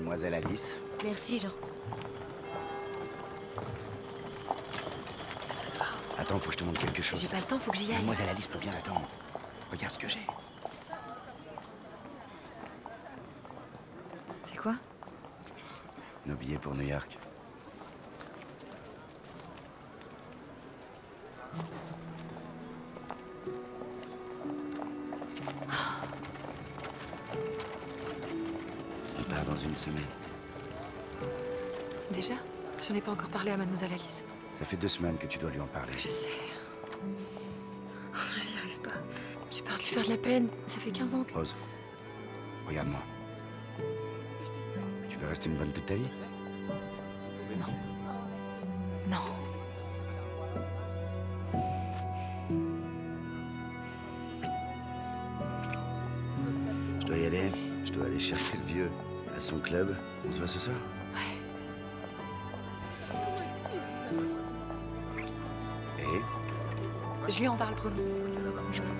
Mademoiselle Alice. Merci, Jean. À ce soir. Attends, faut que je te montre quelque chose. J'ai pas le temps, faut que j'y aille. Mademoiselle Alice peut bien attendre. Regarde ce que j'ai. C'est quoi? Nos billets pour New York. On part dans une semaine. Déjà? J'en ai pas encore parlé à Mademoiselle Alice. Ça fait 2 semaines que tu dois lui en parler. Je sais. Oh, j'y arrive pas. J'ai peur de lui faire de la peine. Ça fait 15 ans que... Rose, regarde-moi. Tu veux rester une bonne toute ta vie? Non. Non. Je dois y aller. Je dois aller chercher le vieux à son club. On se voit ce soir? Ouais. Et? Je lui en parle, promis. Je t'aime.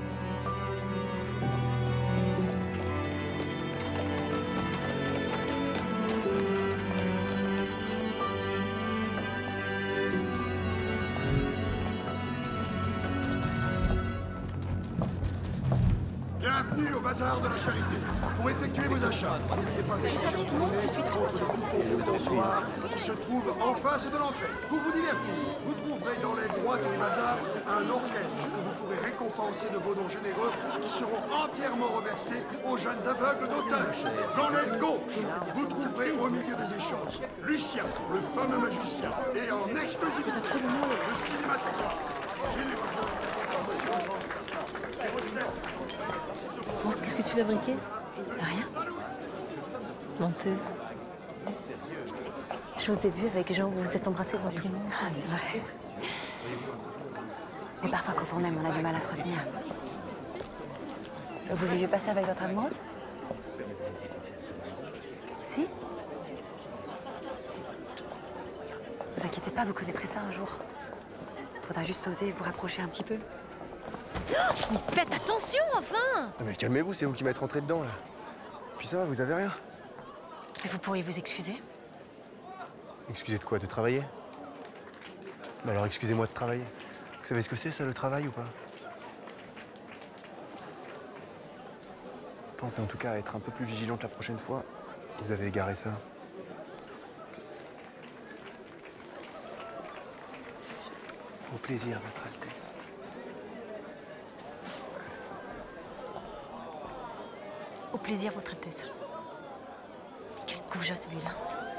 Bienvenue au bazar de la charité. Pour effectuer vos achats, n'oubliez pas d'échanger votre monnaie contre le coupon au comptoir qui se trouve en face de l'entrée. Pour vous divertir, vous trouverez dans l'aile droite du bazar un orchestre que vous pourrez récompenser de vos dons généreux qui seront entièrement reversés aux jeunes aveugles d'Auteuil. Dans l'aile gauche, vous trouverez au milieu des échanges Lucien, le fameux magicien, et en exclusivité, le cinématographe. Généreusement installé par Monsieur Agence. Les recettes. Rose, qu'est-ce que tu veux briquer? Rien. Menteuse. Je vous ai vu avec Jean, vous vous êtes embrassés devant tout le monde. Ah, c'est vrai. Mais parfois, quand on aime, on a du mal à se retenir. Vous vivez pas ça avec votre amoureux? Si? Vous inquiétez pas, vous connaîtrez ça un jour. Faudra juste oser vous rapprocher un petit peu. Mais faites attention, enfin! Mais calmez-vous, c'est vous qui m'êtes rentré dedans, là. Puis ça va, vous avez rien? Mais vous pourriez vous excuser? Excusez de quoi? De travailler? Bah alors excusez-moi de travailler. Vous savez ce que c'est, ça, le travail, ou pas? Pensez en tout cas à être un peu plus vigilante la prochaine fois. Vous avez égaré ça. Au plaisir, Votre Altesse. Au plaisir, Votre Altesse. Quel goujat, celui-là.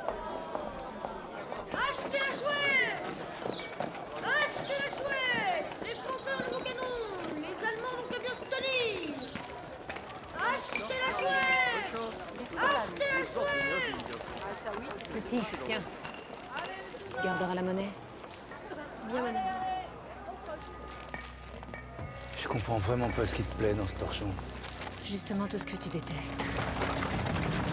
Achetez un jouet! Achetez un jouet! Les Français ont le nouveau canon! Les Allemands n'ont qu'à bien se tenir! Achetez la jouet! Achetez la jouet! Petit, viens. Tu garderas la monnaie? Bien, madame. Je comprends vraiment pas ce qui te plaît dans ce torchon. Justement tout ce que tu détestes.